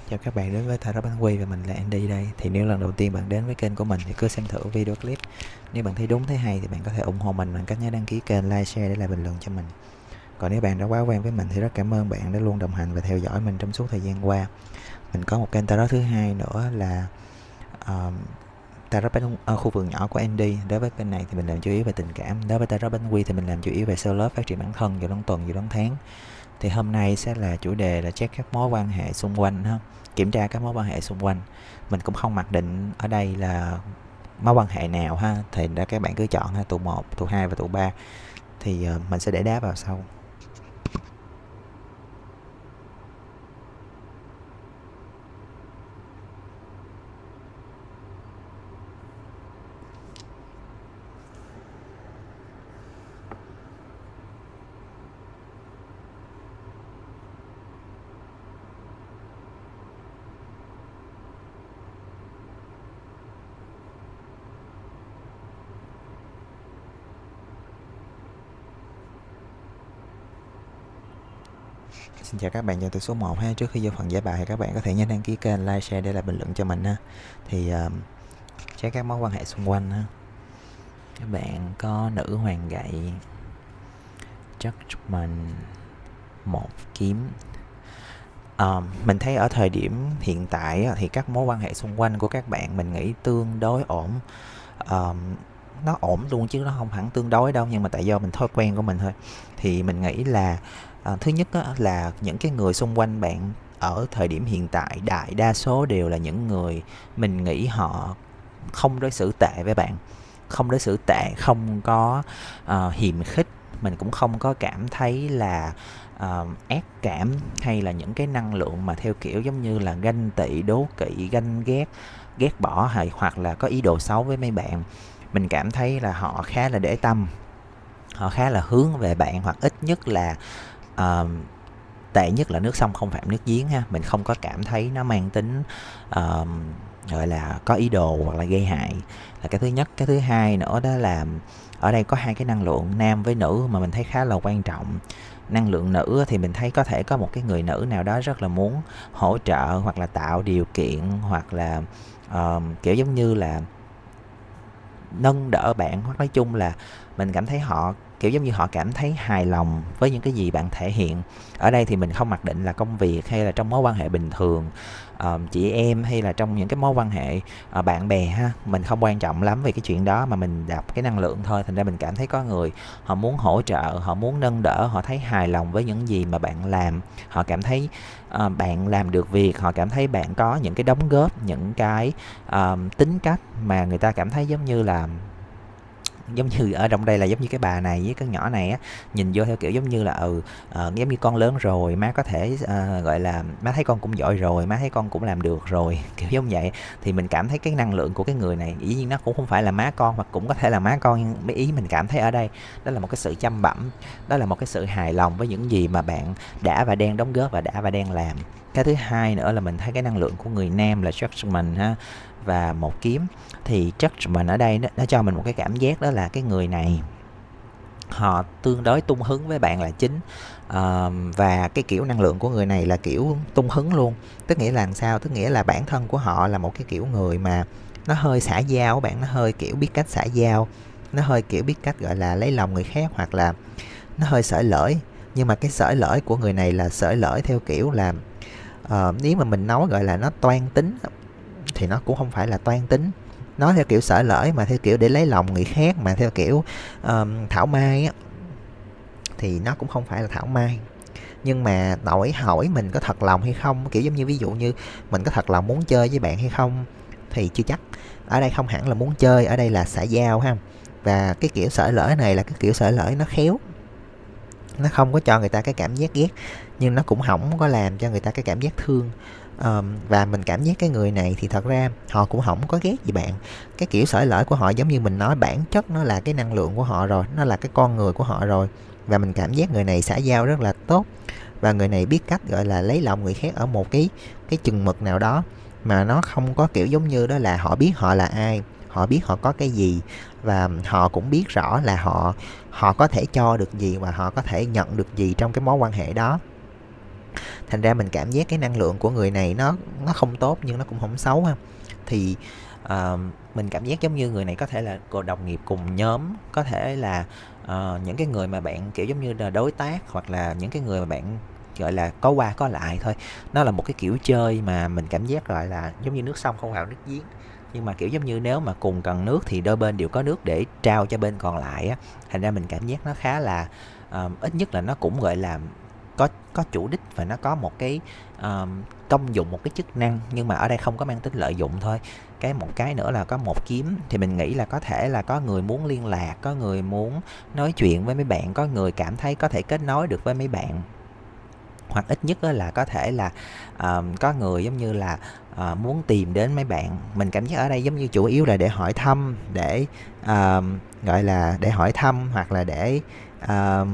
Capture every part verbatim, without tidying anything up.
Chào các bạn đến với Tarot Bánh Quy và mình là Andy đây. Thì nếu lần đầu tiên bạn đến với kênh của mình thì cứ xem thử video clip. Nếu bạn thấy đúng thấy hay thì bạn có thể ủng hộ mình bằng cách nhớ đăng ký kênh, like, share để lại bình luận cho mình. Còn nếu bạn đã quá quen với mình thì rất cảm ơn bạn đã luôn đồng hành và theo dõi mình trong suốt thời gian qua. Mình có một kênh Tarot thứ hai nữa là uh, Tarot Bánh ở khu vườn nhỏ của Andy. Đối với kênh này thì mình làm chủ yếu về tình cảm. Đối với Tarot Bánh Quy thì mình làm chủ yếu về self love, phát triển bản thân, dự đoán tuần, dự đoán tháng. Thì hôm nay sẽ là chủ đề là check các mối quan hệ xung quanh ha, kiểm tra các mối quan hệ xung quanh. Mình cũng không mặc định ở đây là mối quan hệ nào ha, thì đã các bạn cứ chọn ha, tụ một, tụ hai và tụ ba. Thì uh, mình sẽ để đáp vào sau. Xin chào các bạn, chào từ số một ha. Trước khi vô phần giải bài thì các bạn có thể nhớ đăng ký kênh, like, share để lại bình luận cho mình ha. Thì uh, check các mối quan hệ xung quanh ha. Các bạn có nữ hoàng gậy, Judgment, một kiếm. Uh, mình thấy ở thời điểm hiện tại thì các mối quan hệ xung quanh của các bạn mình nghĩ tương đối ổn. Uh, nó ổn luôn chứ nó không hẳn tương đối đâu, nhưng mà tại do mình thói quen của mình thôi. Thì mình nghĩ là uh, thứ nhất á, là những cái người xung quanh bạn ở thời điểm hiện tại đại đa số đều là những người mình nghĩ họ không đối xử tệ với bạn, không đối xử tệ, không có uh, hiềm khích. Mình cũng không có cảm thấy là uh, ác cảm hay là những cái năng lượng mà theo kiểu giống như là ganh tị, đố kỵ, ganh ghét, ghét bỏ hay hoặc là có ý đồ xấu với mấy bạn. Mình cảm thấy là họ khá là để tâm, họ khá là hướng về bạn, hoặc ít nhất là uh, tệ nhất là nước sông không phạm nước giếng ha. Mình không có cảm thấy nó mang tính uh, gọi là có ý đồ hoặc là gây hại, là cái thứ nhất. Cái thứ hai nữa đó là ở đây có hai cái năng lượng nam với nữ mà mình thấy khá là quan trọng. Năng lượng nữ thì mình thấy có thể có một cái người nữ nào đó rất là muốn hỗ trợ hoặc là tạo điều kiện, hoặc là uh, kiểu giống như là nâng đỡ bạn, hoặc nói chung là mình cảm thấy họ kiểu giống như họ cảm thấy hài lòng với những cái gì bạn thể hiện. Ở đây thì mình không mặc định là công việc hay là trong mối quan hệ bình thường, uh, chị em hay là trong những cái mối quan hệ uh, bạn bè ha. Mình không quan trọng lắm về cái chuyện đó, mà mình đọc cái năng lượng thôi. Thành ra mình cảm thấy có người họ muốn hỗ trợ, họ muốn nâng đỡ, họ thấy hài lòng với những gì mà bạn làm, họ cảm thấy uh, bạn làm được việc, họ cảm thấy bạn có những cái đóng góp, những cái uh, tính cách mà người ta cảm thấy giống như là giống như ở trong đây là giống như cái bà này với cái nhỏ này á, nhìn vô theo kiểu giống như là ừ uh, giống như con lớn rồi, má có thể uh, gọi là má thấy con cũng giỏi rồi, má thấy con cũng làm được rồi, kiểu giống vậy. Thì mình cảm thấy cái năng lượng của cái người này, dĩ nhiên nó cũng không phải là má con, hoặc cũng có thể là má con, nhưng mấy ý mình cảm thấy ở đây đó là một cái sự chăm bẵm, đó là một cái sự hài lòng với những gì mà bạn đã và đang đóng góp và đã và đang làm. Cái thứ hai nữa là mình thấy cái năng lượng của người nam là Judgment ha, và một kiếm. Thì Judgment ở đây nó, nó cho mình một cái cảm giác đó là cái người này họ tương đối tung hứng với bạn là chính. Uh, và cái kiểu năng lượng của người này là kiểu tung hứng luôn. Tức nghĩa là làm sao? Tức nghĩa là bản thân của họ là một cái kiểu người mà nó hơi xã giao, bạn, nó hơi kiểu biết cách xã giao, nó hơi kiểu biết cách gọi là lấy lòng người khác, hoặc là nó hơi xởi lởi. Nhưng mà cái xởi lởi của người này là xởi lởi theo kiểu là uh, nếu mà mình nói gọi là nó toan tính thì nó cũng không phải là toan tính. Nói theo kiểu xởi lởi mà theo kiểu để lấy lòng người khác, mà theo kiểu um, thảo mai á, thì nó cũng không phải là thảo mai. Nhưng mà đổi hỏi mình có thật lòng hay không, kiểu giống như ví dụ như mình có thật lòng muốn chơi với bạn hay không thì chưa chắc. Ở đây không hẳn là muốn chơi, ở đây là xã giao ha. Và cái kiểu xởi lởi này là cái kiểu xởi lởi nó khéo, nó không có cho người ta cái cảm giác ghét, nhưng nó cũng không có làm cho người ta cái cảm giác thương. Um, và mình cảm giác cái người này thì thật ra họ cũng không có ghét gì bạn. Cái kiểu xởi lởi của họ giống như mình nói, bản chất nó là cái năng lượng của họ rồi, nó là cái con người của họ rồi. Và mình cảm giác người này xã giao rất là tốt, và người này biết cách gọi là lấy lòng người khác ở một cái cái chừng mực nào đó, mà nó không có kiểu giống như đó là họ biết họ là ai, họ biết họ có cái gì, và họ cũng biết rõ là họ họ có thể cho được gì và họ có thể nhận được gì trong cái mối quan hệ đó. thành ra mình cảm giác cái năng lượng của người này nó nó không tốt nhưng nó cũng không xấu ha. Thì ờ, mình cảm giác giống như người này có thể là cô đồng nghiệp cùng nhóm, có thể là ờ, những cái người mà bạn kiểu giống như là đối tác, hoặc là những cái người mà bạn gọi là có qua có lại thôi. Nó là một cái kiểu chơi mà mình cảm giác gọi là giống như nước sông không vào nước giếng, nhưng mà kiểu giống như nếu mà cùng cần nước thì đôi bên đều có nước để trao cho bên còn lại á. Thành ra mình cảm giác nó khá là ờ, ít nhất là nó cũng gọi là có có chủ đích và nó có một cái ờ, công dụng, một cái chức năng, nhưng mà ở đây không có mang tính lợi dụng thôi. Cái một cái nữa là có một kiếm thì mình nghĩ là có thể là có người muốn liên lạc, có người muốn nói chuyện với mấy bạn, có người cảm thấy có thể kết nối được với mấy bạn, hoặc ít nhất là có thể là uh, có người giống như là uh, muốn tìm đến mấy bạn. Mình cảm giác ở đây giống như chủ yếu là để hỏi thăm, để uh, gọi là để hỏi thăm, hoặc là để uh,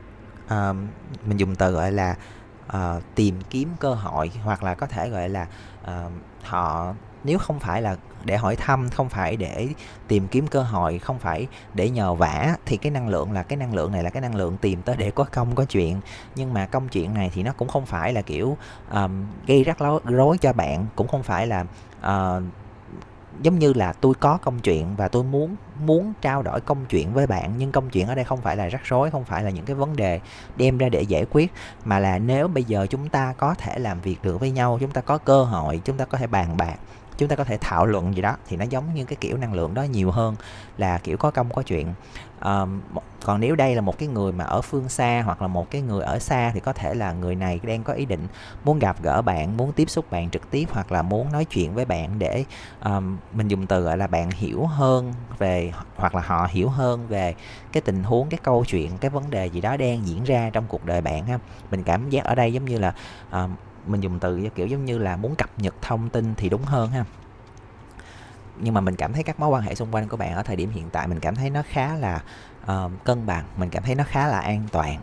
uh, mình dùng từ gọi là uh, tìm kiếm cơ hội, hoặc là có thể gọi là uh, họ, nếu không phải là để hỏi thăm, không phải để tìm kiếm cơ hội, không phải để nhờ vả, thì cái năng lượng là cái năng lượng này là cái năng lượng tìm tới để có công có chuyện. Nhưng mà công chuyện này thì nó cũng không phải là kiểu um, gây rắc rối cho bạn, cũng không phải là uh, giống như là tôi có công chuyện và tôi muốn muốn trao đổi công chuyện với bạn, nhưng công chuyện ở đây không phải là rắc rối, không phải là những cái vấn đề đem ra để giải quyết, mà là nếu bây giờ chúng ta có thể làm việc được với nhau, chúng ta có cơ hội, chúng ta có thể bàn bạc, chúng ta có thể thảo luận gì đó, thì nó giống như cái kiểu năng lượng đó nhiều hơn là kiểu có công có chuyện. Um, còn nếu đây là một cái người mà ở phương xa, hoặc là một cái người ở xa, thì có thể là người này đang có ý định muốn gặp gỡ bạn, muốn tiếp xúc bạn trực tiếp, hoặc là muốn nói chuyện với bạn để um, mình dùng từ gọi là bạn hiểu hơn về, hoặc là họ hiểu hơn về cái tình huống, cái câu chuyện, cái vấn đề gì đó đang diễn ra trong cuộc đời bạn ha. Mình cảm giác ở đây giống như là um, mình dùng từ kiểu giống như là muốn cập nhật thông tin thì đúng hơn ha. Nhưng mà mình cảm thấy các mối quan hệ xung quanh của bạn ở thời điểm hiện tại, mình cảm thấy nó khá là uh, cân bằng, mình cảm thấy nó khá là an toàn.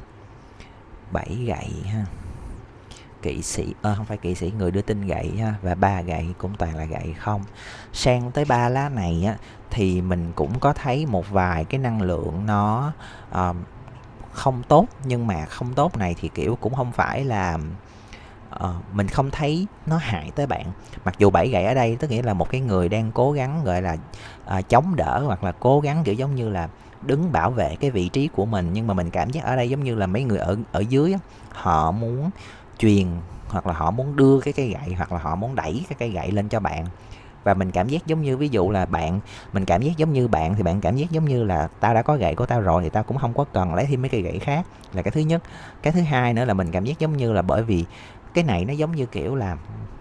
Bảy gậy ha, kỵ sĩ, à, không phải kỵ sĩ, người đưa tin gậy ha, và ba gậy cũng toàn là gậy không. Sang tới ba lá này á, thì mình cũng có thấy một vài cái năng lượng nó uh, không tốt, nhưng mà không tốt này thì kiểu cũng không phải là uh, mình không thấy nó hại tới bạn. Mặc dù bảy gậy ở đây tức nghĩa là một cái người đang cố gắng gọi là uh, chống đỡ, hoặc là cố gắng kiểu giống như là đứng bảo vệ cái vị trí của mình, nhưng mà mình cảm giác ở đây giống như là mấy người ở ở dưới á, họ muốn truyền, hoặc là họ muốn đưa cái cây gậy, hoặc là họ muốn đẩy cái cây gậy lên cho bạn. Và mình cảm giác giống như, ví dụ là bạn, mình cảm giác giống như bạn thì bạn cảm giác giống như là tao đã có gậy của tao rồi thì tao cũng không có cần lấy thêm mấy cây gậy khác, là cái thứ nhất. Cái thứ hai nữa là mình cảm giác giống như là bởi vì cái này nó giống như kiểu là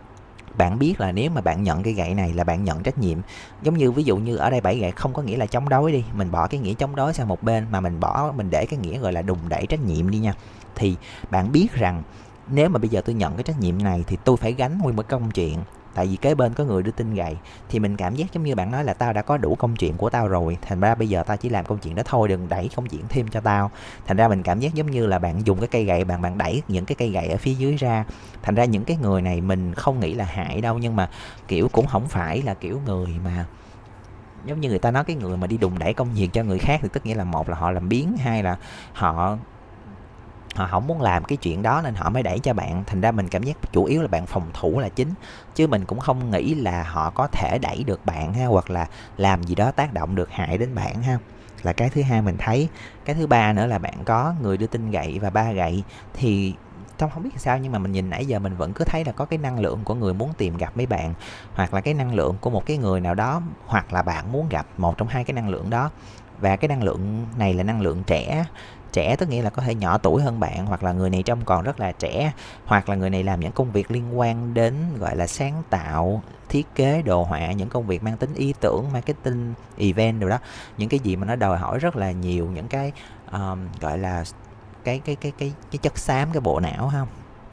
bạn biết là nếu mà bạn nhận cây gậy này là bạn nhận trách nhiệm. Giống như ví dụ như ở đây bảy gậy không có nghĩa là chống đối đi, mình bỏ cái nghĩa chống đối sang một bên, mà mình bỏ mình để cái nghĩa gọi là đùn đẩy trách nhiệm đi nha. Thì bạn biết rằng nếu mà bây giờ tôi nhận cái trách nhiệm này thì tôi phải gánh nguyên một công chuyện, tại vì kế bên có người đưa tin gậy. Thì mình cảm giác giống như bạn nói là tao đã có đủ công chuyện của tao rồi, thành ra bây giờ tao chỉ làm công chuyện đó thôi, đừng đẩy công chuyện thêm cho tao. Thành ra mình cảm giác giống như là bạn dùng cái cây gậy, bạn bạn đẩy những cái cây gậy ở phía dưới ra. Thành ra những cái người này mình không nghĩ là hại đâu, nhưng mà kiểu cũng không phải là kiểu người mà giống như người ta nói cái người mà đi đùn đẩy công việc cho người khác, thì tức nghĩa là một là họ làm biếng, hai là họ họ không muốn làm cái chuyện đó nên họ mới đẩy cho bạn. Thành ra mình cảm giác chủ yếu là bạn phòng thủ là chính, chứ mình cũng không nghĩ là họ có thể đẩy được bạn ha, hoặc là làm gì đó tác động được hại đến bạn ha, là cái thứ hai mình thấy. Cái thứ ba nữa là bạn có người đưa tin gậy và ba gậy, thì trong không biết sao nhưng mà mình nhìn nãy giờ mình vẫn cứ thấy là có cái năng lượng của người muốn tìm gặp mấy bạn, hoặc là cái năng lượng của một cái người nào đó, hoặc là bạn muốn gặp một trong hai cái năng lượng đó. Và cái năng lượng này là năng lượng trẻ. Trẻ tức nghĩa là có thể nhỏ tuổi hơn bạn, hoặc là người này trông còn rất là trẻ, hoặc là người này làm những công việc liên quan đến gọi là sáng tạo, thiết kế, đồ họa, những công việc mang tính ý tưởng, marketing, event rồi đó, những cái gì mà nó đòi hỏi rất là nhiều những cái um, gọi là cái cái cái cái cái chất xám, cái bộ não không.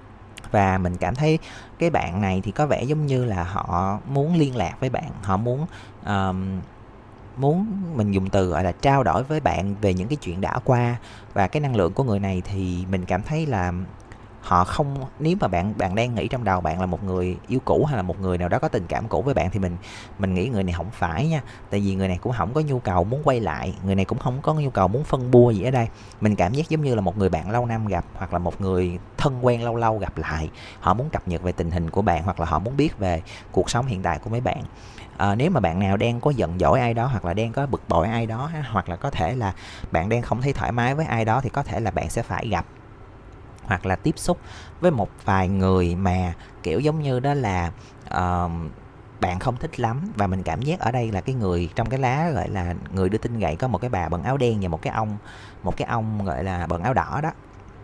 Và mình cảm thấy cái bạn này thì có vẻ giống như là họ muốn liên lạc với bạn, họ muốn um, muốn mình dùng từ gọi là trao đổi với bạn về những cái chuyện đã qua. Và cái năng lượng của người này thì mình cảm thấy là họ không, nếu mà bạn bạn đang nghĩ trong đầu bạn là một người yêu cũ hay là một người nào đó có tình cảm cũ với bạn thì mình mình nghĩ người này không phải nha. Tại vì người này cũng không có nhu cầu muốn quay lại, người này cũng không có nhu cầu muốn phân bua gì ở đây. Mình cảm giác giống như là một người bạn lâu năm gặp, hoặc là một người thân quen lâu lâu gặp lại, họ muốn cập nhật về tình hình của bạn, hoặc là họ muốn biết về cuộc sống hiện tại của mấy bạn. À, nếu mà bạn nào đang có giận dỗi ai đó, hoặc là đang có bực bội ai đó, hoặc là có thể là bạn đang không thấy thoải mái với ai đó, thì có thể là bạn sẽ phải gặp hoặc là tiếp xúc với một vài người mà kiểu giống như đó là uh, bạn không thích lắm. Và mình cảm giác ở đây là cái người trong cái lá gọi là người đưa tin gậy có một cái bà bận áo đen và một cái ông một cái ông gọi là bận áo đỏ đó.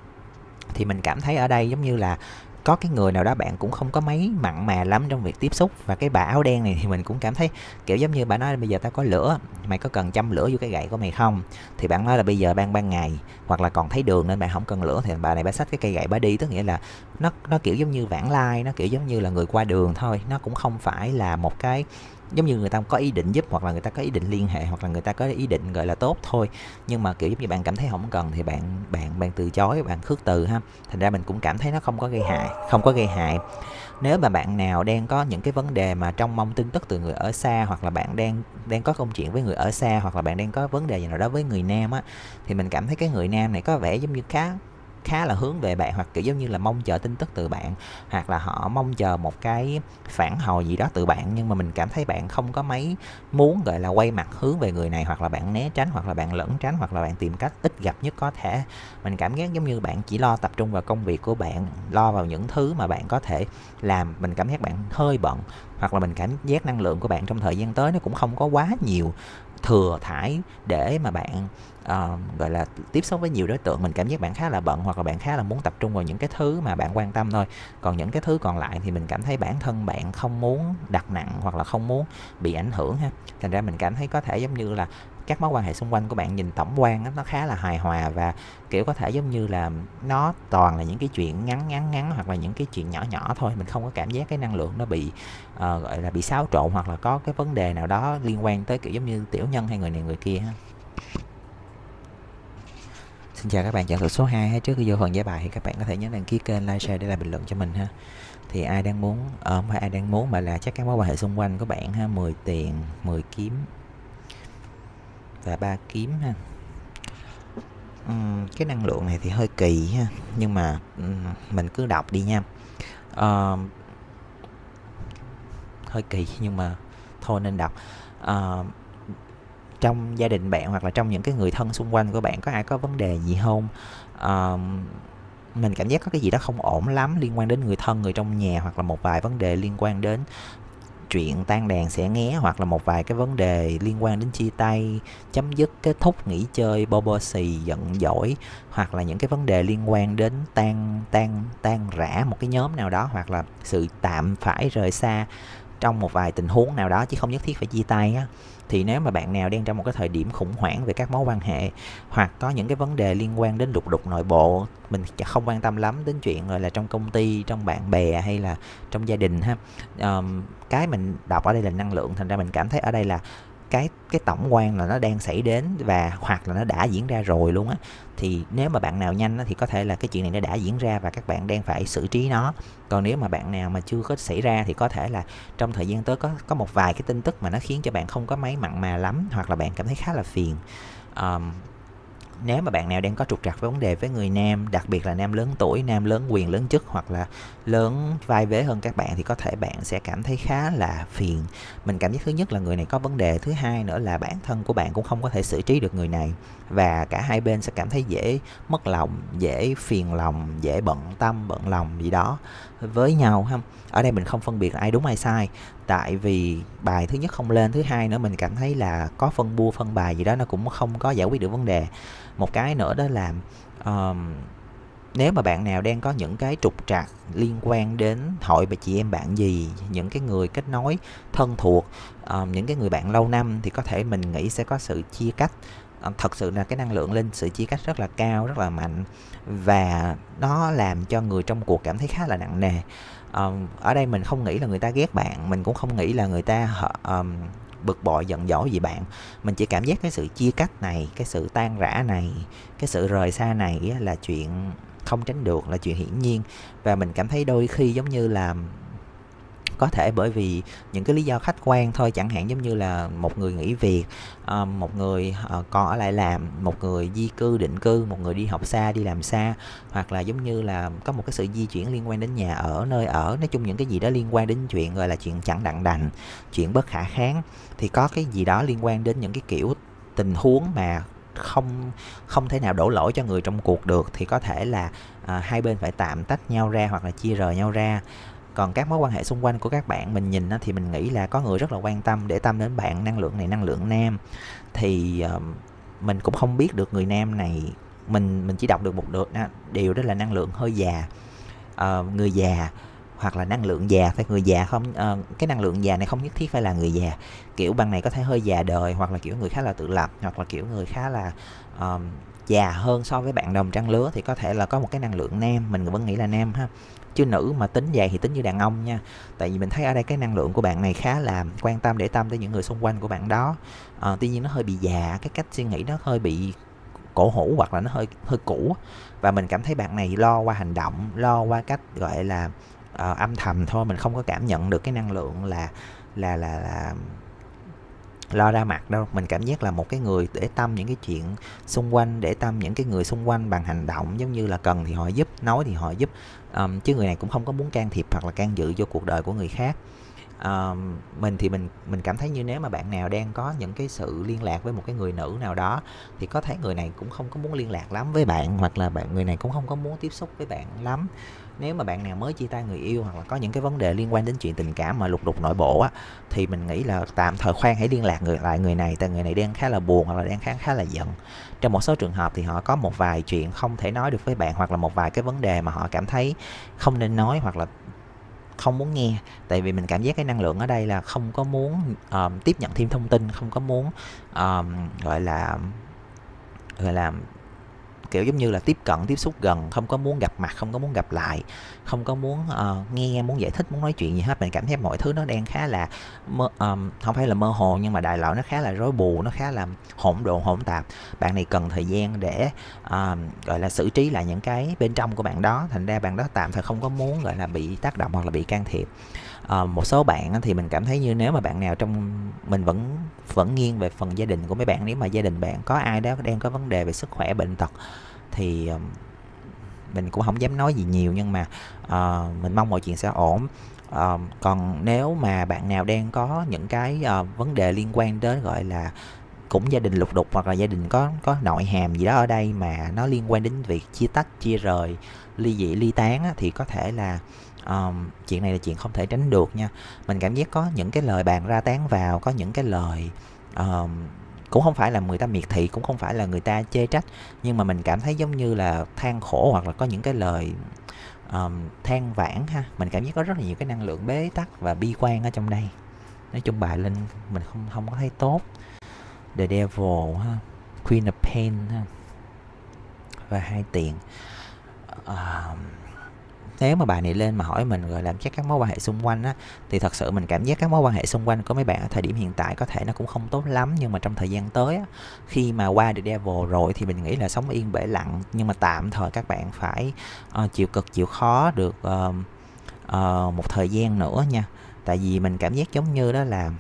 Thì mình cảm thấy ở đây giống như là có cái người nào đó bạn cũng không có mấy mặn mà lắm trong việc tiếp xúc. Và cái bà áo đen này thì mình cũng cảm thấy kiểu giống như bà nói bây giờ tao có lửa, mày có cần châm lửa vô cái gậy của mày không? Thì bạn nói là bây giờ ban ban ngày hoặc là còn thấy đường nên bạn không cần lửa, thì bà này bà xách cái cây gậy bà đi. Tức nghĩa là nó nó kiểu giống như vãng lai, nó kiểu giống như là người qua đường thôi, nó cũng không phải là một cái giống như người ta có ý định giúp, hoặc là người ta có ý định liên hệ, hoặc là người ta có ý định gọi là tốt thôi. Nhưng mà kiểu giống như bạn cảm thấy không cần thì bạn bạn bạn từ chối, bạn khước từ ha. Thành ra mình cũng cảm thấy nó không có gây hại, không có gây hại. Nếu mà bạn nào đang có những cái vấn đề mà trông mong tin tức từ người ở xa, hoặc là bạn đang đang có công chuyện với người ở xa, hoặc là bạn đang có vấn đề gì nào đó với người nam á, thì mình cảm thấy cái người nam này có vẻ giống như khá khá là hướng về bạn, hoặc kiểu giống như là mong chờ tin tức từ bạn, hoặc là họ mong chờ một cái phản hồi gì đó từ bạn. Nhưng mà mình cảm thấy bạn không có mấy muốn gọi là quay mặt hướng về người này, hoặc là bạn né tránh, hoặc là bạn lẩn tránh, hoặc là bạn tìm cách ít gặp nhất có thể. Mình cảm giác giống như bạn chỉ lo tập trung vào công việc của bạn, lo vào những thứ mà bạn có thể làm. Mình cảm giác bạn hơi bận, hoặc là mình cảm giác năng lượng của bạn trong thời gian tới nó cũng không có quá nhiều thừa thải để mà bạn uh, gọi là tiếp xúc với nhiều đối tượng. Mình cảm giác bạn khá là bận, hoặc là bạn khá là muốn tập trung vào những cái thứ mà bạn quan tâm thôi. Còn những cái thứ còn lại thì mình cảm thấy bản thân bạn không muốn đặt nặng, hoặc là không muốn bị ảnh hưởng ha. Thành ra mình cảm thấy có thể giống như là các mối quan hệ xung quanh của bạn nhìn tổng quan nó khá là hài hòa, và kiểu có thể giống như là nó toàn là những cái chuyện ngắn ngắn ngắn, hoặc là những cái chuyện nhỏ nhỏ thôi. Mình không có cảm giác cái năng lượng nó bị uh, gọi là bị xáo trộn, hoặc là có cái vấn đề nào đó liên quan tới kiểu giống như tiểu nhân hay người này người kia ha. Xin chào các bạn, chọn số hai. Trước khi vô phần giải bài thì các bạn có thể nhớ đăng ký kênh, like, share để lại bình luận cho mình ha. Thì ai đang muốn ờ, không phải ai đang muốn mà là chắc các mối quan hệ xung quanh của bạn ha. Mười tiền, mười kiếm và ba kiếm ha. Uhm, cái năng lượng này thì hơi kỳ ha, nhưng mà um, mình cứ đọc đi nha. Uh, hơi kỳ nhưng mà thôi nên đọc. Uh, trong gia đình bạn, hoặc là trong những cái người thân xung quanh của bạn, có ai có vấn đề gì không? Uh, mình cảm giác có cái gì đó không ổn lắm liên quan đến người thân, người trong nhà, hoặc là một vài vấn đề liên quan đến chuyện tan đàn xẻ nghé, hoặc là một vài cái vấn đề liên quan đến chia tay, chấm dứt, kết thúc, nghỉ chơi, bo bo xì, giận dỗi, hoặc là những cái vấn đề liên quan đến tan tan tan rã một cái nhóm nào đó, hoặc là sự tạm phải rời xa trong một vài tình huống nào đó, chứ không nhất thiết phải chia tay á. Thì nếu mà bạn nào đang trong một cái thời điểm khủng hoảng về các mối quan hệ, hoặc có những cái vấn đề liên quan đến lục đục nội bộ, mình không quan tâm lắm đến chuyện gọi là trong công ty, trong bạn bè hay là trong gia đình ha. Um, cái mình đọc ở đây là năng lượng, thành ra mình cảm thấy ở đây là cái cái tổng quan là nó đang xảy đến, và hoặc là nó đã diễn ra rồi luôn á. Thì nếu mà bạn nào nhanh á, thì có thể là cái chuyện này nó đã diễn ra và các bạn đang phải xử trí nó. Còn nếu mà bạn nào mà chưa có xảy ra thì có thể là trong thời gian tới có có một vài cái tin tức mà nó khiến cho bạn không có mấy mặn mà lắm, hoặc là bạn cảm thấy khá là phiền. um, Nếu mà bạn nào đang có trục trặc với vấn đề với người nam, đặc biệt là nam lớn tuổi, nam lớn quyền lớn chức, hoặc là lớn vai vế hơn các bạn, thì có thể bạn sẽ cảm thấy khá là phiền. Mình cảm giác thứ nhất là người này có vấn đề, thứ hai nữa là bản thân của bạn cũng không có thể xử trí được người này, và cả hai bên sẽ cảm thấy dễ mất lòng, dễ phiền lòng, dễ bận tâm, bận lòng gì đó với nhau ha. Ở đây mình không phân biệt ai đúng ai sai, tại vì bài thứ nhất không lên, thứ hai nữa mình cảm thấy là có phân bua phân bài gì đó nó cũng không có giải quyết được vấn đề. Một cái nữa đó là um, nếu mà bạn nào đang có những cái trục trặc liên quan đến hội và chị em bạn gì, những cái người kết nối thân thuộc, um, những cái người bạn lâu năm, thì có thể mình nghĩ sẽ có sự chia cách. Um, thật sự là cái năng lượng lên sự chia cách rất là cao, rất là mạnh, và nó làm cho người trong cuộc cảm thấy khá là nặng nề. Um, ở đây mình không nghĩ là người ta ghét bạn, mình cũng không nghĩ là người ta um, bực bội giận dỗi gì bạn. Mình chỉ cảm giác cái sự chia cách này, cái sự tan rã này, cái sự rời xa này là chuyện không tránh được, là chuyện hiển nhiên. Và mình cảm thấy đôi khi giống như là có thể bởi vì những cái lý do khách quan thôi, chẳng hạn giống như là một người nghỉ việc, ờ, một người ờ, còn ở lại làm, một người di cư định cư, một người đi học xa, đi làm xa, hoặc là giống như là có một cái sự di chuyển liên quan đến nhà ở, nơi ở, nói chung những cái gì đó liên quan đến chuyện gọi là chuyện chẳng đặng đành, chuyện bất khả kháng, thì có cái gì đó liên quan đến những cái kiểu tình huống mà không không thể nào đổ lỗi cho người trong cuộc được, thì có thể là à, hai bên phải tạm tách nhau ra hoặc là chia rời nhau ra. Còn các mối quan hệ xung quanh của các bạn mình nhìn á, thì mình nghĩ là có người rất là quan tâm, để tâm đến bạn, năng lượng này năng lượng nam. Thì uh, mình cũng không biết được người nam này, mình mình chỉ đọc được một được điều, đó là năng lượng hơi già, uh, người già, hoặc là năng lượng già. Phải người già không, uh, cái năng lượng già này không nhất thiết phải là người già, kiểu bạn này có thể hơi già đời, hoặc là kiểu người khá là tự lập, hoặc là kiểu người khá là uh, già hơn so với bạn đồng trang lứa, thì có thể là có một cái năng lượng nam. Mình vẫn nghĩ là nam ha, chứ nữ mà tính vậy thì tính như đàn ông nha. Tại vì mình thấy ở đây cái năng lượng của bạn này khá là quan tâm, để tâm tới những người xung quanh của bạn đó. À, tuy nhiên nó hơi bị già, cái cách suy nghĩ nó hơi bị cổ hủ, hoặc là nó hơi hơi cũ. Và mình cảm thấy bạn này lo qua hành động, lo qua cách gọi là uh, âm thầm thôi. Mình không có cảm nhận được cái năng lượng là là là, là lo ra mặt đâu. Mình cảm giác là một cái người để tâm những cái chuyện xung quanh, để tâm những cái người xung quanh bằng hành động, giống như là cần thì họ giúp, nói thì họ giúp, um, chứ người này cũng không có muốn can thiệp hoặc là can dự vô cuộc đời của người khác. Um, mình thì mình mình cảm thấy như nếu mà bạn nào đang có những cái sự liên lạc với một cái người nữ nào đó, thì có thể người này cũng không có muốn liên lạc lắm với bạn, hoặc là bạn người này cũng không có muốn tiếp xúc với bạn lắm. Nếu mà bạn nào mới chia tay người yêu, hoặc là có những cái vấn đề liên quan đến chuyện tình cảm mà lục đục nội bộ á, thì mình nghĩ là tạm thời khoan hãy liên lạc người lại người này, tại người này đang khá là buồn, hoặc là đang khá khá là giận. Trong một số trường hợp thì họ có một vài chuyện không thể nói được với bạn, hoặc là một vài cái vấn đề mà họ cảm thấy không nên nói, hoặc là không muốn nghe. Tại vì mình cảm giác cái năng lượng ở đây là không có muốn um, tiếp nhận thêm thông tin, không có muốn um, gọi là gọi là kiểu giống như là tiếp cận, tiếp xúc gần, không có muốn gặp mặt, không có muốn gặp lại, không có muốn uh, nghe, muốn giải thích, muốn nói chuyện gì hết. Mình cảm thấy mọi thứ nó đang khá là mơ, um, không phải là mơ hồ, nhưng mà đại loại nó khá là rối bù, nó khá là hỗn độn, hỗn tạp. Bạn này cần thời gian để uh, gọi là xử trí lại những cái bên trong của bạn đó. Thành ra bạn đó tạm thời không có muốn gọi là bị tác động hoặc là bị can thiệp. Uh, một số bạn thì mình cảm thấy như nếu mà bạn nào trong mình vẫn vẫn nghiêng về phần gia đình của mấy bạn. Nếu mà gia đình bạn có ai đó đang có vấn đề về sức khỏe, bệnh tật, thì uh, mình cũng không dám nói gì nhiều, nhưng mà uh, mình mong mọi chuyện sẽ ổn. Uh, còn nếu mà bạn nào đang có những cái uh, vấn đề liên quan đến gọi là cũng gia đình lục đục, hoặc là gia đình có có nội hàm gì đó ở đây mà nó liên quan đến việc chia tách, chia rời, ly dị, ly tán á, thì có thể là um, chuyện này là chuyện không thể tránh được nha. Mình cảm giác có những cái lời bàn ra tán vào, có những cái lời um, cũng không phải là người ta miệt thị, cũng không phải là người ta chê trách, nhưng mà mình cảm thấy giống như là than khổ, hoặc là có những cái lời um, than vãn ha. Mình cảm giác có rất là nhiều cái năng lượng bế tắc và bi quan ở trong đây. Nói chung bài Linh mình không không có thấy tốt. The Devil ha, Queen of Pain ha, và hai tiền. Uh, nếu mà bài này lên mà hỏi mình rồi làm chắc các mối quan hệ xung quanh á, thì thật sự mình cảm giác các mối quan hệ xung quanh của mấy bạn ở thời điểm hiện tại có thể nó cũng không tốt lắm, nhưng mà trong thời gian tới á, khi mà qua The Devil rồi thì mình nghĩ là sống yên bể lặng. Nhưng mà tạm thời các bạn phải uh, chịu cực chịu khó được uh, uh, một thời gian nữa nha. Tại vì mình cảm giác giống như đó là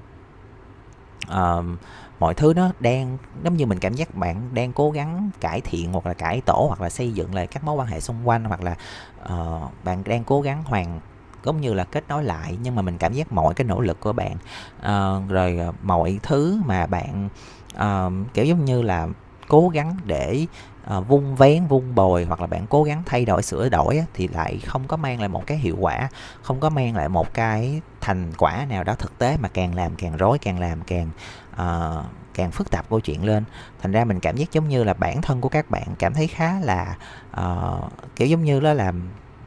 uh, mọi thứ nó đang giống như mình cảm giác bạn đang cố gắng cải thiện, hoặc là cải tổ, hoặc là xây dựng lại các mối quan hệ xung quanh, hoặc là uh, bạn đang cố gắng hoàn giống như là kết nối lại. Nhưng mà mình cảm giác mọi cái nỗ lực của bạn uh, rồi mọi thứ mà bạn uh, kiểu giống như là cố gắng để uh, vun vén, vun bồi, hoặc là bạn cố gắng thay đổi, sửa đổi á, thì lại không có mang lại một cái hiệu quả, không có mang lại một cái thành quả nào đó thực tế, mà càng làm càng rối, càng làm càng uh, càng phức tạp câu chuyện lên. Thành ra mình cảm giác giống như là bản thân của các bạn cảm thấy khá là uh, kiểu giống như đó là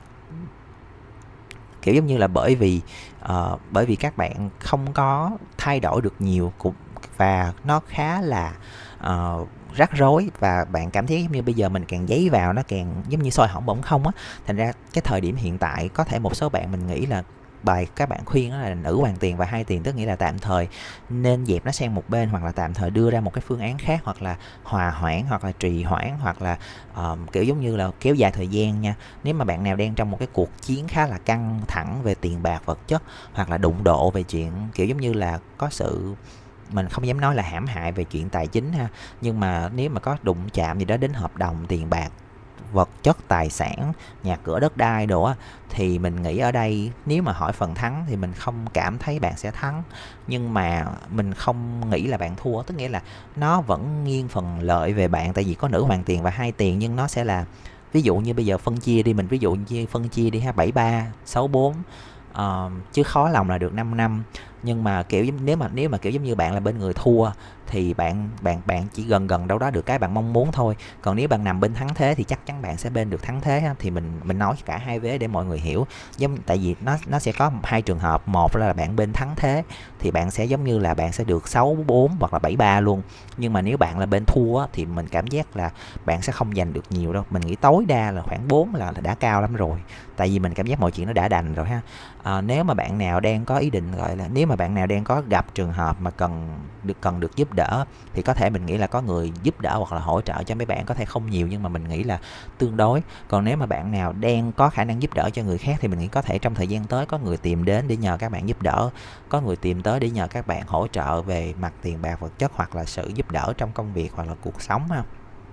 kiểu giống như là bởi vì uh, bởi vì các bạn không có thay đổi được nhiều, và nó khá là uh, rắc rối, và bạn cảm thấy giống như bây giờ mình càng giấy vào nó càng giống như sôi hỏng bỏng không á. Thành ra cái thời điểm hiện tại có thể một số bạn mình nghĩ là bài các bạn khuyên đó là nữ hoàng tiền và hai tiền, tức nghĩa là tạm thời nên dẹp nó sang một bên, hoặc là tạm thời đưa ra một cái phương án khác, hoặc là hòa hoãn, hoặc là trì hoãn, hoặc là um, kiểu giống như là kéo dài thời gian nha. Nếu mà bạn nào đang trong một cái cuộc chiến khá là căng thẳng về tiền bạc vật chất, hoặc là đụng độ về chuyện kiểu giống như là có sự, mình không dám nói là hãm hại về chuyện tài chính ha, nhưng mà nếu mà có đụng chạm gì đó đến hợp đồng tiền bạc vật chất tài sản, nhà cửa đất đai đồ á, thì mình nghĩ ở đây nếu mà hỏi phần thắng thì mình không cảm thấy bạn sẽ thắng, nhưng mà mình không nghĩ là bạn thua, tức nghĩa là nó vẫn nghiêng phần lợi về bạn, tại vì có nữ hoàng tiền và hai tiền, nhưng nó sẽ là ví dụ như bây giờ phân chia đi, mình ví dụ như phân chia đi ha, bảy ba sáu bốn, uh, chứ khó lòng là được năm năm. Nhưng mà kiểu nếu mà nếu mà kiểu giống như bạn là bên người thua thì bạn bạn bạn chỉ gần gần đâu đó được cái bạn mong muốn thôi, còn nếu bạn nằm bên thắng thế thì chắc chắn bạn sẽ bên được thắng thế ha. Thì mình mình nói cả hai vế để mọi người hiểu, giống tại vì nó nó sẽ có hai trường hợp, một là bạn bên thắng thế thì bạn sẽ giống như là bạn sẽ được sáu bốn hoặc là bảy ba luôn, nhưng mà nếu bạn là bên thua thì mình cảm giác là bạn sẽ không giành được nhiều đâu, mình nghĩ tối đa là khoảng bốn là, là đã cao lắm rồi, tại vì mình cảm giác mọi chuyện nó đã đành rồi ha. À, nếu mà bạn nào đang có ý định gọi là nếu mà bạn nào đang có gặp trường hợp mà cần được cần được giúp đỡ thì có thể mình nghĩ là có người giúp đỡ hoặc là hỗ trợ cho mấy bạn, có thể không nhiều nhưng mà mình nghĩ là tương đối. Còn nếu mà bạn nào đang có khả năng giúp đỡ cho người khác thì mình nghĩ có thể trong thời gian tới có người tìm đến để nhờ các bạn giúp đỡ, có người tìm tới để nhờ các bạn hỗ trợ về mặt tiền bạc vật chất, hoặc là sự giúp đỡ trong công việc hoặc là cuộc sống ha.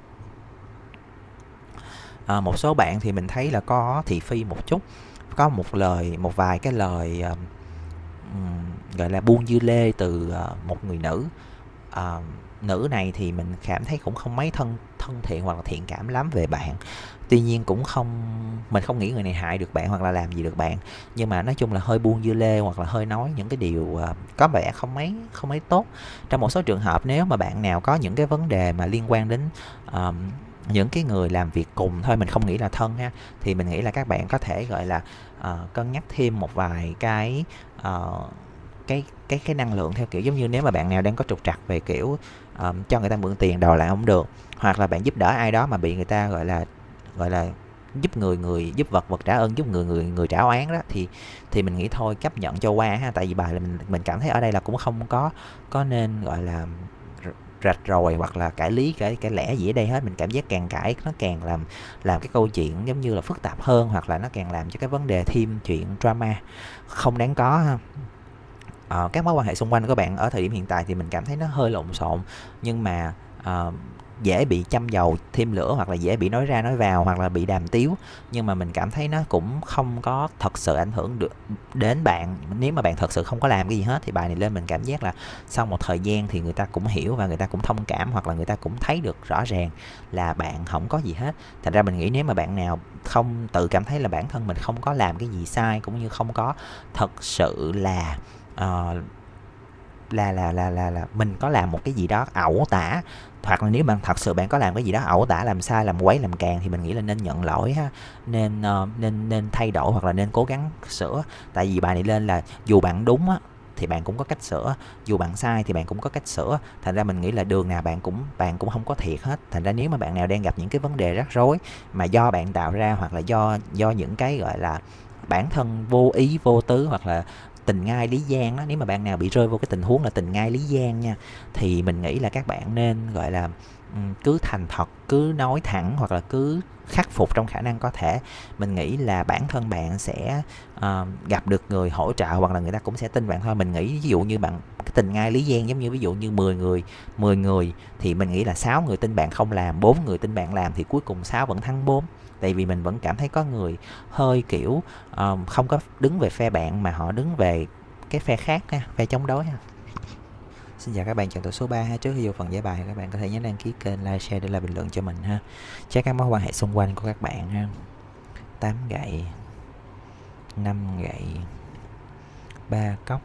À, một số bạn thì mình thấy là có thị phi một chút, có một lời một vài cái lời um, gọi là buông dưa lê từ uh, một người nữ. Uh, nữ này thì mình cảm thấy cũng không mấy thân thân thiện hoặc là thiện cảm lắm về bạn, tuy nhiên cũng không, mình không nghĩ người này hại được bạn hoặc là làm gì được bạn, nhưng mà nói chung là hơi buông dưa lê hoặc là hơi nói những cái điều uh, có vẻ không mấy không mấy tốt. Trong một số trường hợp nếu mà bạn nào có những cái vấn đề mà liên quan đến um, những cái người làm việc cùng thôi, mình không nghĩ là thân ha, thì mình nghĩ là các bạn có thể gọi là uh, cân nhắc thêm một vài cái uh, cái cái cái năng lượng theo kiểu giống như nếu mà bạn nào đang có trục trặc về kiểu um, cho người ta mượn tiền đòi lại không được, hoặc là bạn giúp đỡ ai đó mà bị người ta gọi là gọi là giúp người người giúp vật vật trả ơn, giúp người người người trả oán đó, thì thì mình nghĩ thôi chấp nhận cho qua ha, tại vì bài là mình mình cảm thấy ở đây là cũng không có có nên gọi là rạch ròi hoặc là cãi lý cái cái lẽ gì ở đây hết. Mình cảm giác càng cãi nó càng làm làm cái câu chuyện giống như là phức tạp hơn, hoặc là nó càng làm cho cái vấn đề thêm chuyện drama không đáng có ha. Ờ, các mối quan hệ xung quanh của các bạn ở thời điểm hiện tại thì mình cảm thấy nó hơi lộn xộn, nhưng mà uh, dễ bị châm dầu thêm lửa, hoặc là dễ bị nói ra nói vào, hoặc là bị đàm tiếu, nhưng mà mình cảm thấy nó cũng không có thật sự ảnh hưởng được đến bạn. Nếu mà bạn thật sự không có làm cái gì hết thì bài này lên mình cảm giác là sau một thời gian thì người ta cũng hiểu và người ta cũng thông cảm, hoặc là người ta cũng thấy được rõ ràng là bạn không có gì hết. Thành ra mình nghĩ nếu mà bạn nào không tự cảm thấy là bản thân mình không có làm cái gì sai, cũng như không có thật sự là uh, là là là là là mình có làm một cái gì đó ẩu tả, hoặc là nếu bạn thật sự bạn có làm cái gì đó ẩu tả, làm sai, làm quấy, làm càng, thì mình nghĩ là nên nhận lỗi ha, nên uh, nên nên thay đổi hoặc là nên cố gắng sửa. Tại vì bài này lên là dù bạn đúng á thì bạn cũng có cách sửa, dù bạn sai thì bạn cũng có cách sửa. Thành ra mình nghĩ là đường nào bạn cũng bạn cũng không có thiệt hết. Thành ra nếu mà bạn nào đang gặp những cái vấn đề rắc rối mà do bạn tạo ra, hoặc là do do những cái gọi là bản thân vô ý vô tứ, hoặc là tình ngai lý gian đó, nếu mà bạn nào bị rơi vô cái tình huống là tình ngai lý gian nha, thì mình nghĩ là các bạn nên gọi là um, cứ thành thật, cứ nói thẳng, hoặc là cứ khắc phục trong khả năng có thể. Mình nghĩ là bản thân bạn sẽ uh, gặp được người hỗ trợ, hoặc là người ta cũng sẽ tin bạn thôi. Mình nghĩ ví dụ như bạn cái tình ngai lý gian, giống như ví dụ như mười người mười người thì mình nghĩ là sáu người tin bạn không làm, bốn người tin bạn làm, thì cuối cùng sáu vẫn thắng bốn. Tại vì mình vẫn cảm thấy có người hơi kiểu um, không có đứng về phe bạn mà họ đứng về cái phe khác ha, phe chống đối ha. Xin chào các bạn, chọn tổ số ba ha. Trước khi vô phần giải bài, các bạn có thể nhớ đăng ký kênh, like, share để lại bình luận cho mình ha. Check các mối quan hệ xung quanh của các bạn ha. Tám gậy, năm gậy, ba cốc.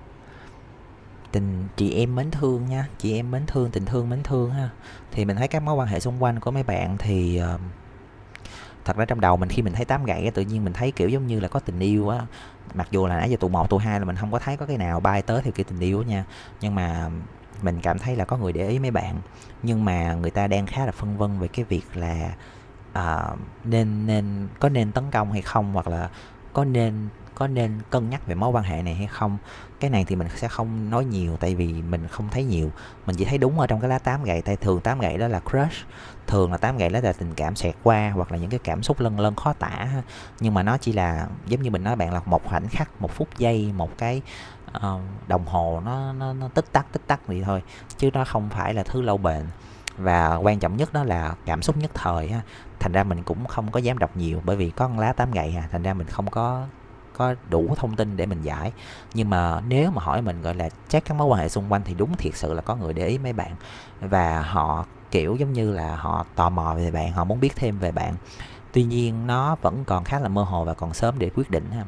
Tình chị em mến thương nha, chị em mến thương, tình thương mến thương ha. Thì mình thấy các mối quan hệ xung quanh của mấy bạn thì uh, thật ra trong đầu mình khi mình thấy tám gậy tự nhiên mình thấy kiểu giống như là có tình yêu á, mặc dù là nãy giờ tụ một tụ hai là mình không có thấy có cái nào bay tới theo kiểu tình yêu nha, nhưng mà mình cảm thấy là có người để ý mấy bạn, nhưng mà người ta đang khá là phân vân về cái việc là uh, nên nên có nên tấn công hay không, hoặc là có nên có nên cân nhắc về mối quan hệ này hay không. Cái này thì mình sẽ không nói nhiều, tại vì mình không thấy nhiều, mình chỉ thấy đúng ở trong cái lá tám gậy. Tại thường tám gậy đó là crush, thường là tám gậy đó là tình cảm xẹt qua, hoặc là những cái cảm xúc lân lân khó tả, nhưng mà nó chỉ là giống như mình nói bạn, là một khoảnh khắc, một phút giây, một cái uh, đồng hồ nó, nó nó tích tắc tích tắc vậy thôi, chứ nó không phải là thứ lâu bền. Và quan trọng nhất đó là cảm xúc nhất thời ha. Thành ra mình cũng không có dám đọc nhiều, bởi vì có con lá tám gậy à, thành ra mình không có có đủ thông tin để mình giải. Nhưng mà nếu mà hỏi mình gọi là check các mối quan hệ xung quanh, thì đúng thiệt sự là có người để ý mấy bạn, và họ kiểu giống như là họ tò mò về bạn, họ muốn biết thêm về bạn. Tuy nhiên nó vẫn còn khá là mơ hồ và còn sớm để quyết định ha.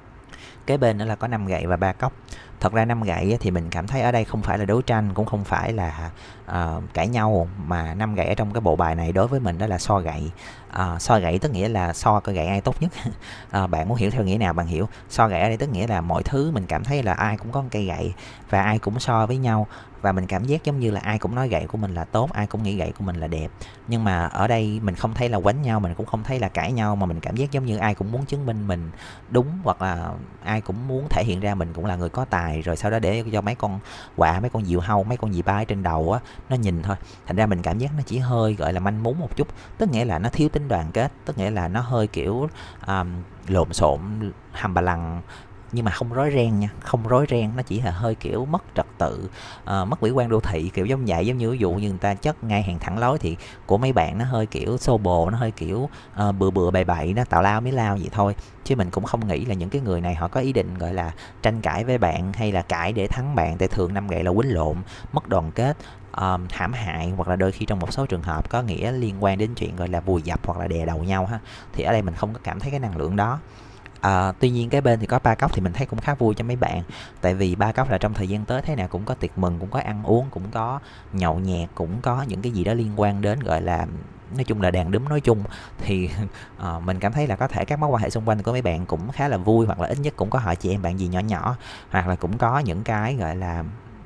Kế bên nữa là có năm gậy và ba cốc. Thật ra năm gậy thì mình cảm thấy ở đây không phải là đấu tranh, cũng không phải là uh, cãi nhau, mà năm gậy ở trong cái bộ bài này đối với mình đó là so gậy. Uh, so gậy tức nghĩa là so coi gậy ai tốt nhất. uh, bạn muốn hiểu theo nghĩa nào bạn hiểu. So gậy ở đây tức nghĩa là mọi thứ mình cảm thấy là ai cũng có một cây gậy và ai cũng so với nhau, và mình cảm giác giống như là ai cũng nói gậy của mình là tốt, ai cũng nghĩ gậy của mình là đẹp. Nhưng mà ở đây mình không thấy là quánh nhau, mình cũng không thấy là cãi nhau, mà mình cảm giác giống như ai cũng muốn chứng minh mình đúng, hoặc là ai cũng muốn thể hiện ra mình cũng là người có tài, rồi sau đó để cho mấy con quạ, mấy con diều hâu, mấy con dì ba trên đầu á nó nhìn thôi. Thành ra mình cảm giác nó chỉ hơi gọi là manh mún một chút, tức nghĩa là nó thiếu tính đoàn kết, tức nghĩa là nó hơi kiểu um, lộn xộn hầm bà lằng, nhưng mà không rối ren nha, không rối ren, nó chỉ là hơi kiểu mất trật tự, uh, mất mỹ quan đô thị, kiểu giống vậy. Giống như ví dụ như người ta chất ngay hàng thẳng lối, thì của mấy bạn nó hơi kiểu xô bồ, nó hơi kiểu uh, bừa bừa bậy bậy, nó tào lao mới lao vậy thôi. Chứ mình cũng không nghĩ là những cái người này họ có ý định gọi là tranh cãi với bạn, hay là cãi để thắng bạn. Tại thường năm gậy là quýnh lộn, mất đoàn kết, um, hãm hại, hoặc là đôi khi trong một số trường hợp có nghĩa liên quan đến chuyện gọi là vùi dập hoặc là đè đầu nhau ha. Thì ở đây mình không có cảm thấy cái năng lượng đó. À, tuy nhiên cái bên thì có ba cốc thì mình thấy cũng khá vui cho mấy bạn. Tại vì ba cốc là trong thời gian tới thế nào cũng có tiệc mừng, cũng có ăn uống, cũng có nhậu nhẹt, cũng có những cái gì đó liên quan đến gọi là nói chung là đàn đúm nói chung. Thì uh, mình cảm thấy là có thể các mối quan hệ xung quanh của mấy bạn cũng khá là vui, hoặc là ít nhất cũng có họ chị em bạn gì nhỏ nhỏ, hoặc là cũng có những cái gọi là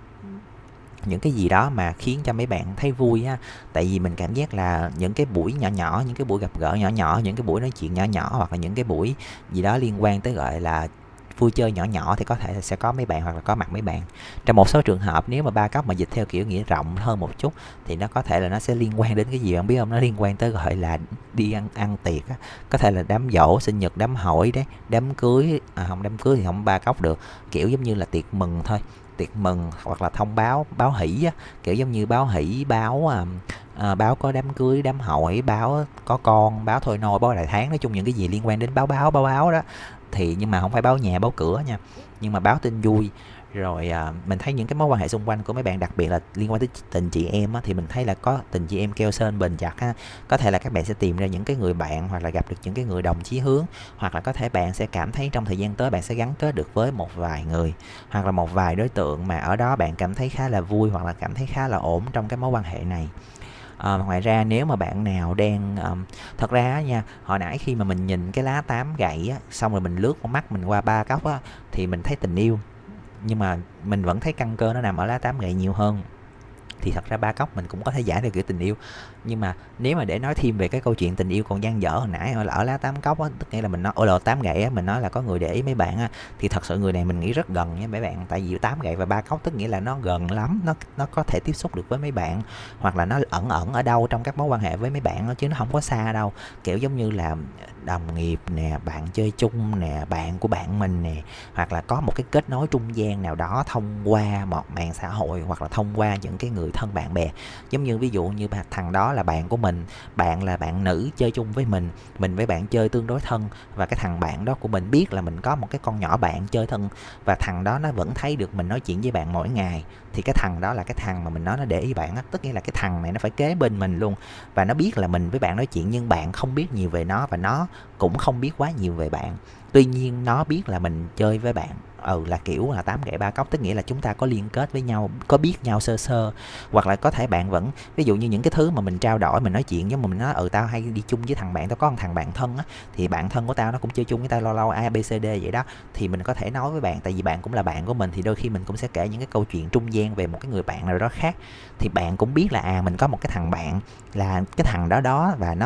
những cái gì đó mà khiến cho mấy bạn thấy vui ha. Tại vì mình cảm giác là những cái buổi nhỏ nhỏ, những cái buổi gặp gỡ nhỏ nhỏ, những cái buổi nói chuyện nhỏ nhỏ, hoặc là những cái buổi gì đó liên quan tới gọi là vui chơi nhỏ nhỏ, thì có thể sẽ có mấy bạn hoặc là có mặt mấy bạn. Trong một số trường hợp nếu mà ba cấp mà dịch theo kiểu nghĩa rộng hơn một chút, thì nó có thể là nó sẽ liên quan đến cái gì bạn biết không? Nó liên quan tới gọi là đi ăn ăn tiệc á. Có thể là đám giỗ, sinh nhật, đám hỏi đấy, đám cưới, à không, đám cưới thì không ba cốc được, kiểu giống như là tiệc mừng thôi, tiệc mừng hoặc là thông báo, báo hỷ á, kiểu giống như báo hỷ, báo à, à, báo có đám cưới, đám hỏi, báo có con, báo thôi nôi, báo đại tháng, nói chung những cái gì liên quan đến báo báo báo báo đó. Thì nhưng mà không phải báo nhà, báo cửa nha, nhưng mà báo tin vui. Rồi à, mình thấy những cái mối quan hệ xung quanh của mấy bạn, đặc biệt là liên quan tới tình chị em á, thì mình thấy là có tình chị em keo sơn bền chặt ha. Có thể là các bạn sẽ tìm ra những cái người bạn, hoặc là gặp được những cái người đồng chí hướng, hoặc là có thể bạn sẽ cảm thấy trong thời gian tới bạn sẽ gắn kết được với một vài người, hoặc là một vài đối tượng mà ở đó bạn cảm thấy khá là vui, hoặc là cảm thấy khá là ổn trong cái mối quan hệ này. À, ngoài ra nếu mà bạn nào đang um, thật ra nha, hồi nãy khi mà mình nhìn cái lá tám gậy á, xong rồi mình lướt con mắt mình qua ba cốc á, thì mình thấy tình yêu, nhưng mà mình vẫn thấy căn cơ nó nằm ở lá tám gậy nhiều hơn. Thì thật ra ba cốc mình cũng có thể giải được kiểu tình yêu, nhưng mà nếu mà để nói thêm về cái câu chuyện tình yêu còn dang dở hồi nãy ở, ở lá tám cốc á, tức nghĩa là mình nói ở lộ tám gậy á, mình nói là có người để ý mấy bạn á, thì thật sự người này mình nghĩ rất gần nha mấy bạn. Tại vì tám gậy và ba cốc tức nghĩa là nó gần lắm, nó nó có thể tiếp xúc được với mấy bạn, hoặc là nó ẩn ẩn ở đâu trong các mối quan hệ với mấy bạn đó, chứ nó không có xa đâu. Kiểu giống như là đồng nghiệp nè, bạn chơi chung nè, bạn của bạn mình nè, hoặc là có một cái kết nối trung gian nào đó thông qua một mạng xã hội, hoặc là thông qua những cái người thân bạn bè. Giống như ví dụ như thằng đó là bạn của mình, bạn là bạn nữ chơi chung với mình, mình với bạn chơi tương đối thân, và cái thằng bạn đó của mình biết là mình có một cái con nhỏ bạn chơi thân, và thằng đó nó vẫn thấy được mình nói chuyện với bạn mỗi ngày, thì cái thằng đó là cái thằng mà mình nói nó để ý bạn á. Tức nghĩa là cái thằng này nó phải kế bên mình luôn, và nó biết là mình với bạn nói chuyện, nhưng bạn không biết nhiều về nó, và nó cũng không biết quá nhiều về bạn. Tuy nhiên nó biết là mình chơi với bạn, ừ là kiểu là tám gậy ba cốc, tức nghĩa là chúng ta có liên kết với nhau, có biết nhau sơ sơ. Hoặc là có thể bạn vẫn, ví dụ như những cái thứ mà mình trao đổi, mình nói chuyện với mình nói, ừ tao hay đi chung với thằng bạn, tao có một thằng bạn thân á, thì bạn thân của tao nó cũng chơi chung với tao lâu lâu a bê xê đê vậy đó, thì mình có thể nói với bạn, tại vì bạn cũng là bạn của mình, thì đôi khi mình cũng sẽ kể những cái câu chuyện trung gian về một cái người bạn nào đó khác, thì bạn cũng biết là à mình có một cái thằng bạn là cái thằng đó đó, và nó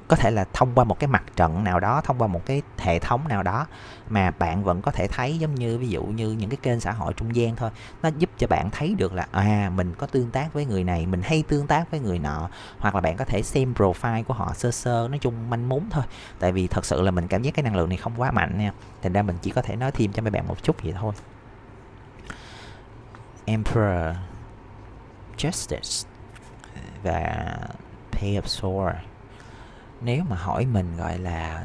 có thể là thông qua một cái mặt trận nào đó, thông qua một cái hệ thống nào đó mà bạn vẫn có thể thấy, giống như ví dụ như những cái kênh xã hội trung gian thôi, nó giúp cho bạn thấy được là à mình có tương tác với người này, mình hay tương tác với người nọ, hoặc là bạn có thể xem profile của họ sơ sơ, nói chung manh mún thôi. Tại vì thật sự là mình cảm giác cái năng lượng này không quá mạnh nha, thành ra mình chỉ có thể nói thêm cho mấy bạn một chút vậy thôi. Emperor, Justice và Pay of Swords. Nếu mà hỏi mình gọi là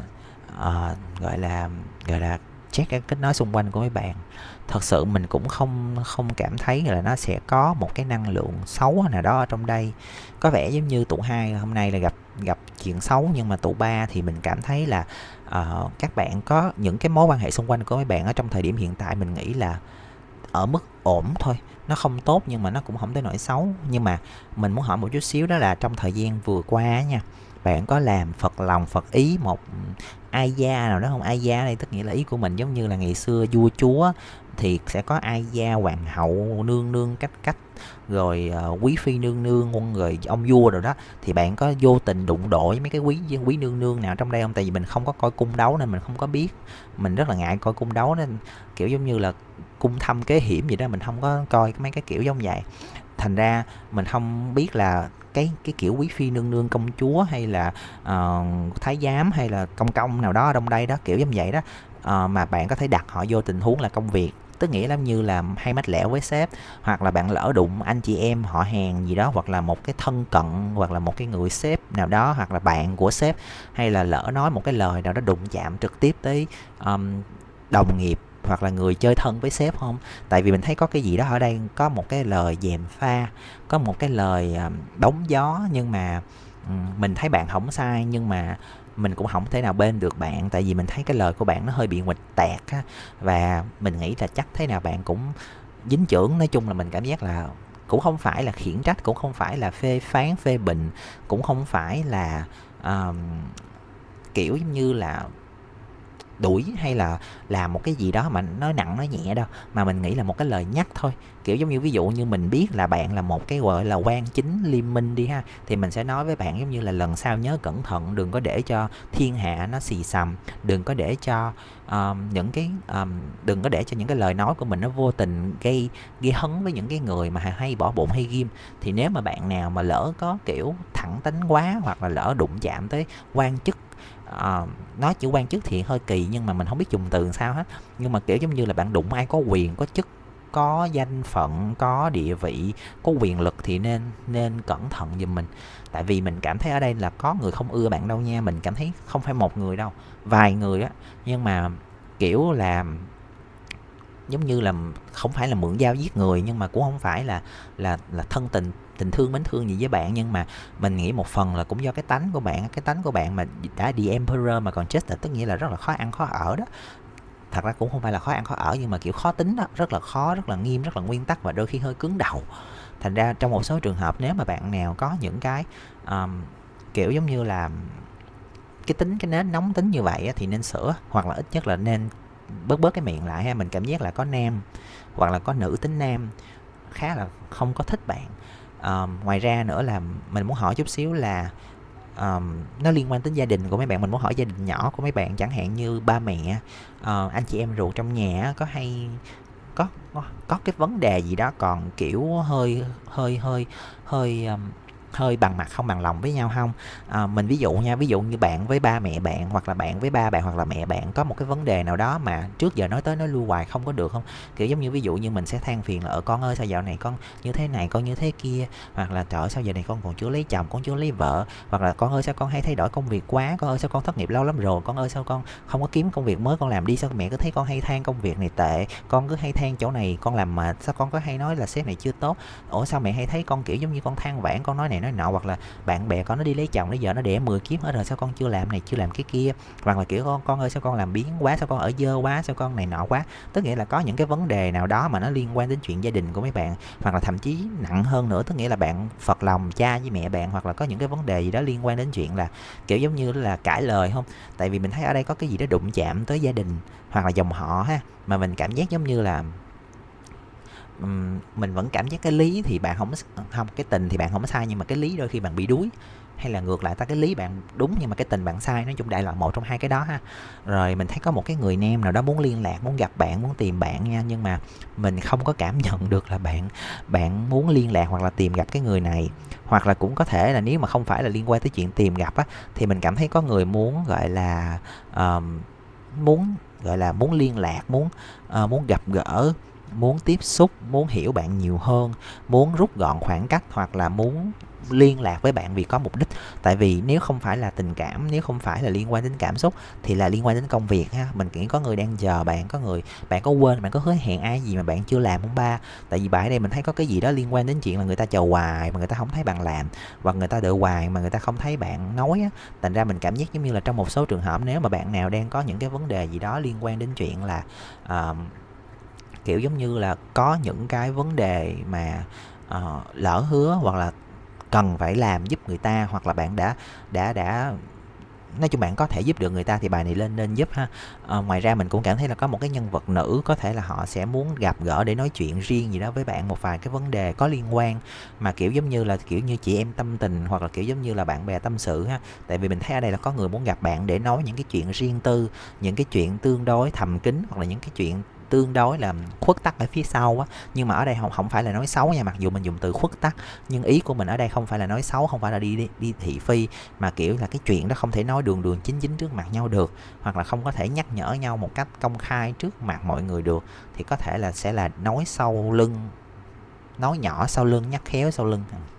uh, gọi là gọi là check cái kết nối xung quanh của mấy bạn, thật sự mình cũng không không cảm thấy là nó sẽ có một cái năng lượng xấu nào đó ở trong đây. Có vẻ giống như tụ hai hôm nay là gặp gặp chuyện xấu, nhưng mà tụ ba thì mình cảm thấy là uh, các bạn có những cái mối quan hệ xung quanh của mấy bạn ở trong thời điểm hiện tại, mình nghĩ là ở mức ổn thôi, nó không tốt nhưng mà nó cũng không tới nỗi xấu. Nhưng mà mình muốn hỏi một chút xíu, đó là trong thời gian vừa qua nha, bạn có làm phật lòng phật ý một ai gia nào đó không? Ai gia đây tức nghĩa là ý của mình giống như là ngày xưa vua chúa thì sẽ có ai gia, hoàng hậu, nương nương cách cách, rồi uh, quý phi nương nương, quân người ông vua rồi đó, thì bạn có vô tình đụng độ với mấy cái quý quý nương nương nào trong đây không? Tại vì mình không có coi cung đấu nên mình không có biết, mình rất là ngại coi cung đấu, nên kiểu giống như là cung thâm kế hiểm gì đó mình không có coi mấy cái kiểu giống vậy. Thành ra mình không biết là cái cái kiểu quý phi nương nương, công chúa hay là uh, thái giám hay là công công nào đó ở trong đây đó, kiểu giống vậy đó, uh, mà bạn có thể đặt họ vô tình huống là công việc, tức nghĩa lắm như là hay mách lẻo với sếp, hoặc là bạn lỡ đụng anh chị em họ hàng gì đó, hoặc là một cái thân cận, hoặc là một cái người sếp nào đó, hoặc là bạn của sếp, hay là lỡ nói một cái lời nào đó đụng chạm trực tiếp tới um, đồng nghiệp hoặc là người chơi thân với sếp không? Tại vì mình thấy có cái gì đó ở đây, có một cái lời gièm pha, có một cái lời bóng gió, nhưng mà mình thấy bạn không sai, nhưng mà mình cũng không thể nào bên được bạn, tại vì mình thấy cái lời của bạn nó hơi bị nguệch tẹt á, và mình nghĩ là chắc thế nào bạn cũng dính chưởng. Nói chung là mình cảm giác là cũng không phải là khiển trách, cũng không phải là phê phán phê bình, cũng không phải là um, kiểu như là đuổi hay là làm một cái gì đó mà nó nặng nó nhẹ đâu, mà mình nghĩ là một cái lời nhắc thôi. Kiểu giống như ví dụ như mình biết là bạn là một cái gọi là quan chính liêm minh đi ha, thì mình sẽ nói với bạn giống như là lần sau nhớ cẩn thận, đừng có để cho thiên hạ nó xì xầm, đừng có để cho um, những cái um, đừng có để cho những cái lời nói của mình nó vô tình gây gây hấn với những cái người mà hay bỏ bụng hay ghim. Thì nếu mà bạn nào mà lỡ có kiểu thẳng tính quá, hoặc là lỡ đụng chạm tới quan chức, Uh, nói chữ quan chức thì hơi kỳ, nhưng mà mình không biết dùng từ sao hết, nhưng mà kiểu giống như là bạn đụng ai có quyền có chức, có danh phận, có địa vị, có quyền lực thì nên nên cẩn thận giùm mình. Tại vì mình cảm thấy ở đây là có người không ưa bạn đâu nha, mình cảm thấy không phải một người đâu, vài người á, nhưng mà kiểu là giống như là không phải là mượn dao giết người, nhưng mà cũng không phải là là là thân tình tình thương mến thương gì với bạn, nhưng mà mình nghĩ một phần là cũng do cái tánh của bạn, cái tánh của bạn mà đã đi Emperor mà còn chết là tức nghĩa là rất là khó ăn khó ở đó. Thật ra cũng không phải là khó ăn khó ở, nhưng mà kiểu khó tính đó, rất là khó, rất là nghiêm, rất là nguyên tắc, và đôi khi hơi cứng đầu. Thành ra trong một số trường hợp, nếu mà bạn nào có những cái um, kiểu giống như là cái tính cái nến nóng tính như vậy á, thì nên sửa, hoặc là ít nhất là nên bớt bớt cái miệng lại ha. Mình cảm giác là có nam hoặc là có nữ tính nam khá là không có thích bạn. Um, ngoài ra nữa là mình muốn hỏi chút xíu là um, nó liên quan đến gia đình của mấy bạn. Mình muốn hỏi gia đình nhỏ của mấy bạn, chẳng hạn như ba mẹ, uh, anh chị em ruột trong nhà có hay có có, có cái vấn đề gì đó còn kiểu hơi hơi hơi hơi um, hơi bằng mặt không bằng lòng với nhau không? À, mình ví dụ nha, ví dụ như bạn với ba mẹ bạn, hoặc là bạn với ba bạn, hoặc là mẹ bạn có một cái vấn đề nào đó mà trước giờ nói tới nói lui hoài không có được không? Kiểu giống như ví dụ như mình sẽ than phiền là ở con ơi sao dạo này con như thế này, con như thế kia, hoặc là trời ơi sao giờ này con còn chưa lấy chồng, con chưa lấy vợ, hoặc là con ơi sao con hay thay đổi công việc quá, con ơi sao con thất nghiệp lâu lắm rồi, con ơi sao con không có kiếm công việc mới con làm đi, sao mẹ cứ thấy con hay than công việc này tệ, con cứ hay than chỗ này con làm mệt, sao con có hay nói là sếp này chưa tốt, ủa sao mẹ hay thấy con kiểu giống như con than vãn, con nói này nói nọ, hoặc là bạn bè con nó đi lấy chồng bây giờ nó đẻ mười kiếp hết rồi, sao con chưa làm này chưa làm cái kia, hoặc là kiểu con con ơi sao con làm biến quá, sao con ở dơ quá, sao con này nọ quá. Tức nghĩa là có những cái vấn đề nào đó mà nó liên quan đến chuyện gia đình của mấy bạn, hoặc là thậm chí nặng hơn nữa, tức nghĩa là bạn phật lòng cha với mẹ bạn, hoặc là có những cái vấn đề gì đó liên quan đến chuyện là kiểu giống như là cãi lời không. Tại vì mình thấy ở đây có cái gì đó đụng chạm tới gia đình hoặc là dòng họ ha, mà mình cảm giác giống như là mình vẫn cảm giác cái lý thì bạn không không cái tình thì bạn không có sai, nhưng mà cái lý đôi khi bạn bị đuối. hay là ngược lại ta cái lý bạn đúng nhưng mà cái tình bạn sai, nói chung đại loại một trong hai cái đó ha. Rồi mình thấy có một cái người nam nào đó muốn liên lạc, muốn gặp bạn, muốn tìm bạn nha, nhưng mà mình không có cảm nhận được là bạn bạn muốn liên lạc hoặc là tìm gặp cái người này. Hoặc là cũng có thể là nếu mà không phải là liên quan tới chuyện tìm gặp á, thì mình cảm thấy có người muốn gọi là ờm, muốn gọi là muốn liên lạc, muốn ờ, muốn gặp gỡ, muốn tiếp xúc, muốn hiểu bạn nhiều hơn, muốn rút gọn khoảng cách, hoặc là muốn liên lạc với bạn vì có mục đích. Tại vì nếu không phải là tình cảm, nếu không phải là liên quan đến cảm xúc thì là liên quan đến công việc ha. Mình nghĩ có người đang chờ bạn, có người bạn có quên, bạn có hứa hẹn ai gì mà bạn chưa làm không ba? Tại vì bài ở đây mình thấy có cái gì đó liên quan đến chuyện là người ta chờ hoài mà người ta không thấy bạn làm, hoặc người ta đợi hoài mà người ta không thấy bạn nói á. Thành ra mình cảm giác giống như là trong một số trường hợp, nếu mà bạn nào đang có những cái vấn đề gì đó liên quan đến chuyện là uh, kiểu giống như là có những cái vấn đề mà uh, lỡ hứa hoặc là cần phải làm giúp người ta, hoặc là bạn đã đã đã nói chung bạn có thể giúp được người ta thì bài này lên nên giúp ha. Ờ, ngoài ra mình cũng cảm thấy là có một cái nhân vật nữ, có thể là họ sẽ muốn gặp gỡ để nói chuyện riêng gì đó với bạn, một vài cái vấn đề có liên quan mà kiểu giống như là kiểu như chị em tâm tình, hoặc là kiểu giống như là bạn bè tâm sự ha. Tại vì mình thấy ở đây là có người muốn gặp bạn để nói những cái chuyện riêng tư, những cái chuyện tương đối thầm kín, hoặc là những cái chuyện tương đối là khuất tắc ở phía sau á. Nhưng mà ở đây không không phải là nói xấu nha, mặc dù mình dùng từ khuất tắc, nhưng ý của mình ở đây không phải là nói xấu, không phải là đi đi, đi thị phi, mà kiểu là cái chuyện đó không thể nói đường đường chính chính trước mặt nhau được, hoặc là không có thể nhắc nhở nhau một cách công khai trước mặt mọi người được, thì có thể là sẽ là nói sau lưng, nói nhỏ sau lưng, nhắc khéo sau lưng.